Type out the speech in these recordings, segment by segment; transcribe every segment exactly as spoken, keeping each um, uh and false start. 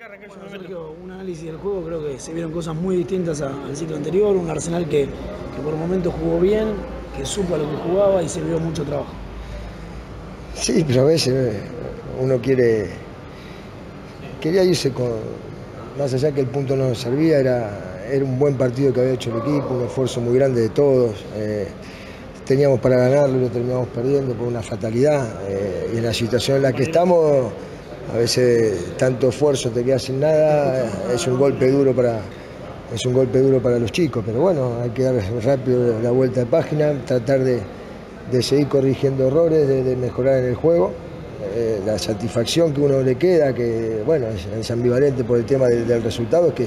Bueno, Sergio, un análisis del juego, creo que se vieron cosas muy distintas a, al ciclo anterior, un Arsenal que, que por momentos jugó bien, que supo a lo que jugaba y se vio mucho trabajo. Sí, pero a veces uno quiere quería irse con, más allá que el punto no nos servía, era, era un buen partido que había hecho el equipo, un esfuerzo muy grande de todos, eh, teníamos para ganarlo y lo terminamos perdiendo por una fatalidad, eh, y en la situación en la que estamos, a veces tanto esfuerzo te quedas sin nada, es un golpe duro para, es un golpe duro para los chicos, pero bueno, hay que dar rápido la vuelta de página, tratar de, de seguir corrigiendo errores, de, de mejorar en el juego. Eh, la satisfacción que uno le queda, que bueno, es, es ambivalente por el tema de, del resultado, es que,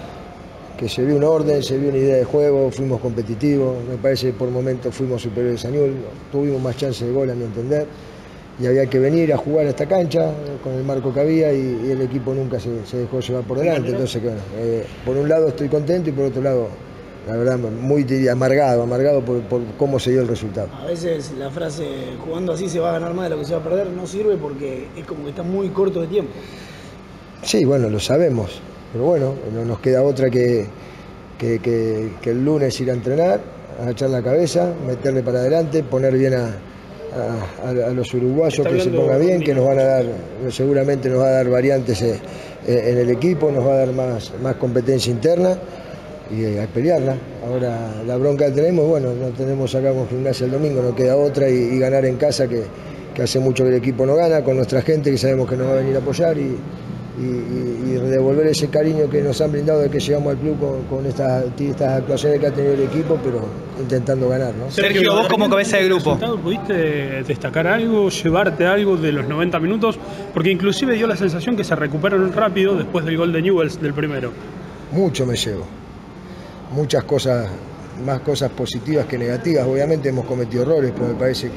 que se vio un orden, se vio una idea de juego, fuimos competitivos, me parece que por momentos fuimos superiores a Newell's, tuvimos más chances de gol a mi entender, y había que venir a jugar a esta cancha con el marco que había y, y el equipo nunca se, se dejó llevar por delante, entonces bueno, eh, por un lado estoy contento y por otro lado, la verdad, muy amargado, amargado por, por cómo se dio el resultado. A veces la frase, jugando así se va a ganar más de lo que se va a perder, no sirve porque es como que está muy corto de tiempo. Sí, bueno, lo sabemos, pero bueno, no nos queda otra que, que, que, que el lunes ir a entrenar, agachar la cabeza, meterle para adelante, poner bien a, a, a los uruguayos, que se ponga bien, que nos van a dar, seguramente nos va a dar variantes en el equipo, nos va a dar más, más competencia interna y a pelearla. Ahora la bronca que tenemos, bueno, no tenemos acá con Gimnasia el domingo, no queda otra y, y ganar en casa, que, que hace mucho que el equipo no gana, con nuestra gente que sabemos que nos va a venir a apoyar y, y, y devolver ese cariño que nos han brindado de que llegamos al club con, con estas, estas actuaciones que ha tenido el equipo, pero intentando ganar, ¿no? Sergio, vos como cabeza de grupo, ¿pudiste destacar algo, llevarte algo de los noventa minutos? Porque inclusive dio la sensación que se recuperaron rápido después del gol de Newell's del primero. Mucho me llevo. Muchas cosas, más cosas positivas que negativas. Obviamente hemos cometido errores, pero me parece que,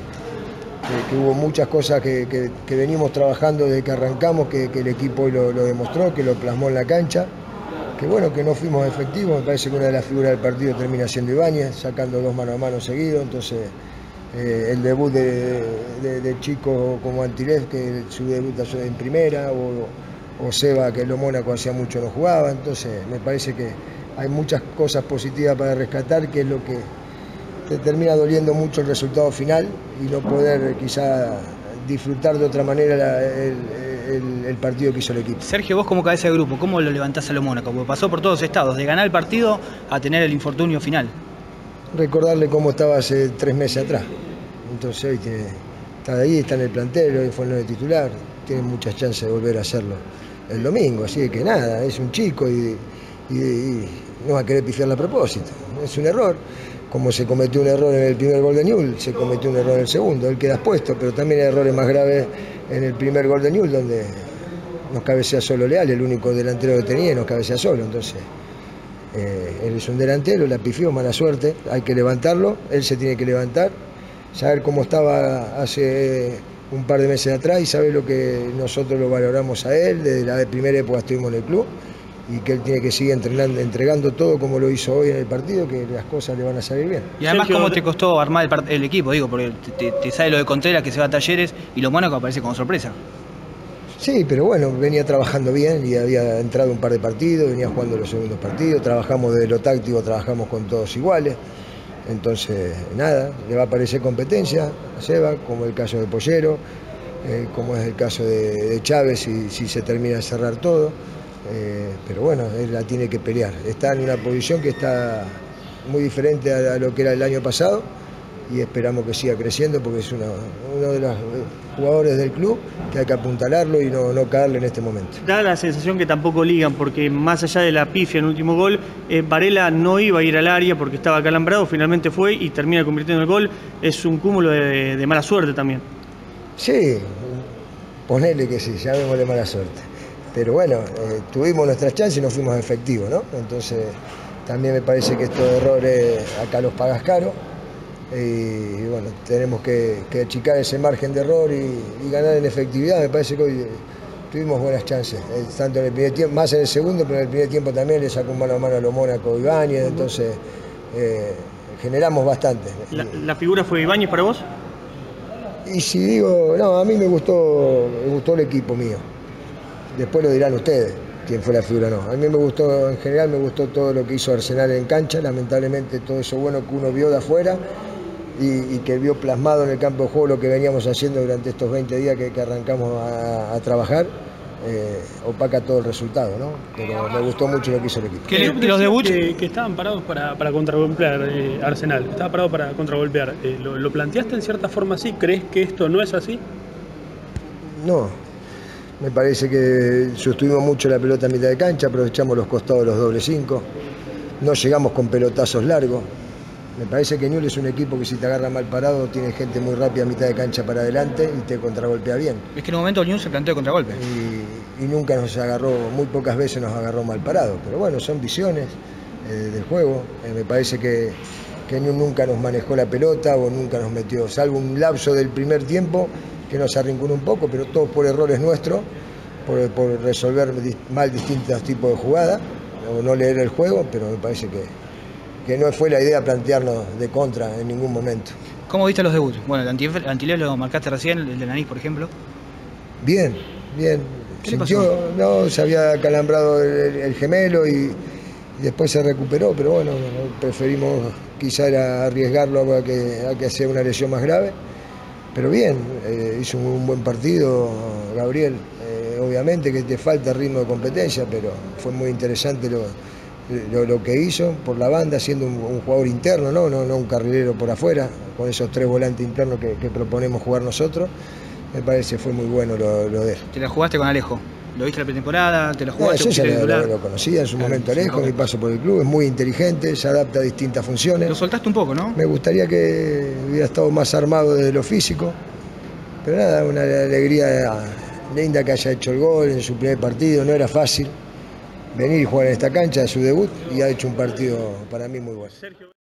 que, que hubo muchas cosas que, que, que venimos trabajando desde que arrancamos, que, que el equipo hoy lo, lo demostró, que lo plasmó en la cancha, que bueno, que no fuimos efectivos. Me parece que una de las figuras del partido termina siendo Ibáñez, sacando dos mano a mano seguidos, entonces eh, el debut de, de, de chicos como Antilés, que su debut en primera, o, o Seba, que en lo Mónaco hacía mucho no jugaba, entonces me parece que hay muchas cosas positivas para rescatar, que es lo que te termina doliendo mucho el resultado final y no poder quizá disfrutar de otra manera la, el, el, el partido que hizo el equipo. Sergio, vos como cabeza de grupo, ¿cómo lo levantás a lo Mónaco? Porque pasó por todos estados, de ganar el partido a tener el infortunio final. Recordarle cómo estaba hace tres meses atrás. Entonces hoy tiene, está ahí, está en el plantel, hoy fue el nueve titular, tiene muchas chances de volver a hacerlo el domingo, así que nada, es un chico y, y, y no va a querer pifiarla a propósito, es un error. Como se cometió un error en el primer gol de Newell's, se cometió un error en el segundo, él queda expuesto, pero también hay errores más graves en el primer gol de Newell's, donde nos cabecea solo Leal, el único delantero que tenía, y nos cabecea solo. Entonces, eh, él es un delantero, la pifió, mala suerte, hay que levantarlo, él se tiene que levantar, saber cómo estaba hace un par de meses atrás y saber lo que nosotros lo valoramos a él, desde la primera época estuvimos en el club, y que él tiene que seguir entrenando, entregando todo como lo hizo hoy en el partido, que las cosas le van a salir bien. Y además, ¿cómo te costó armar el, el equipo? Digo, porque te, te sale lo de Contreras, que se va a Talleres, y lo Mónaco aparece como sorpresa. Sí, pero bueno, venía trabajando bien y había entrado un par de partidos, venía jugando los segundos partidos, trabajamos desde lo táctico, trabajamos con todos iguales. Entonces, nada, le va a aparecer competencia a Seba, como el caso de Pollero, eh, como es el caso de, de Chávez, si, si se termina de cerrar todo. Eh, pero bueno, él la tiene que pelear. Está en una posición que está muy diferente a, a lo que era el año pasado y esperamos que siga creciendo porque es uno, uno de los jugadores del club que hay que apuntalarlo y no, no caerle en este momento. Da la sensación que tampoco ligan porque más allá de la pifia en el último gol, eh, Varela no iba a ir al área porque estaba acalambrado, finalmente fue y termina convirtiendo el gol. Es un cúmulo de, de mala suerte también. Sí, ponele que sí, llamémosle mala suerte. Pero bueno, eh, tuvimos nuestras chances y no fuimos efectivos, ¿no? Entonces también me parece que estos errores acá los pagas caro y, y bueno, tenemos que, que achicar ese margen de error y, y ganar en efectividad. Me parece que hoy eh, tuvimos buenas chances, eh, tanto en el primer tiempo, más en el segundo, pero en el primer tiempo también le sacó un mano a mano a lo Mónaco Ibáñez, entonces eh, generamos bastante. ¿La, ¿La figura fue Ibáñez para vos? Y si digo, no, a mí me gustó, me gustó el equipo mío. después lo dirán ustedes, quién fue la figura o no. A mí me gustó, en general me gustó todo lo que hizo Arsenal en cancha, lamentablemente todo eso bueno que uno vio de afuera y, y que vio plasmado en el campo de juego lo que veníamos haciendo durante estos veinte días que, que arrancamos a, a trabajar. Eh, opaca todo el resultado, ¿no? Pero me gustó mucho lo que hizo el equipo. Que los debuts que, que estaban parados para, para contragolpear eh, Arsenal, estaba parado para contragolpear. Eh, ¿lo, ¿Lo planteaste en cierta forma así? ¿Crees que esto no es así? No, me parece que sostuvimos mucho la pelota a mitad de cancha, aprovechamos los costados de los doble cinco, no llegamos con pelotazos largos. Me parece que Newell's es un equipo que si te agarra mal parado tiene gente muy rápida a mitad de cancha para adelante y te contragolpea bien. Es que en un momento Newell's se planteó de contragolpe. Y, y nunca nos agarró, muy pocas veces nos agarró mal parado. Pero bueno, son visiones eh, del juego. Eh, me parece que, que Newell's nunca nos manejó la pelota o nunca nos metió, salvo un lapso del primer tiempo que nos arrinconó un poco, pero todo por errores nuestros, por, por resolver mal distintos tipos de jugadas o no leer el juego, pero me parece que... que no fue la idea plantearnos de contra en ningún momento. ¿Cómo viste los debuts? Bueno, el Antilés lo marcaste recién, el de Lanís, por ejemplo. Bien, bien. Sintió, no, se había calambrado el, el gemelo y, y después se recuperó, pero bueno, preferimos quizá arriesgarlo a que, a que sea una lesión más grave. Pero bien, eh, hizo un, un buen partido, Gabriel. Eh, obviamente que te falta ritmo de competencia, pero fue muy interesante lo Lo, lo que hizo por la banda, siendo un, un jugador interno, ¿no? No, no un carrilero por afuera, con esos tres volantes internos que, que proponemos jugar nosotros. Me parece que fue muy bueno lo, lo de él. ¿Te la jugaste con Alejo? ¿Lo viste la pretemporada? ¿Te lo jugaste? No, yo ya lo, lo, lo conocía en su claro, momento Alejo, mi paso por el club, es muy inteligente, se adapta a distintas funciones. Lo soltaste un poco, ¿no? Me gustaría que hubiera estado más armado desde lo físico, pero nada, una alegría linda que haya hecho el gol en su primer partido, no era fácil venir y jugar en esta cancha, su debut, y ha hecho un partido para mí muy bueno.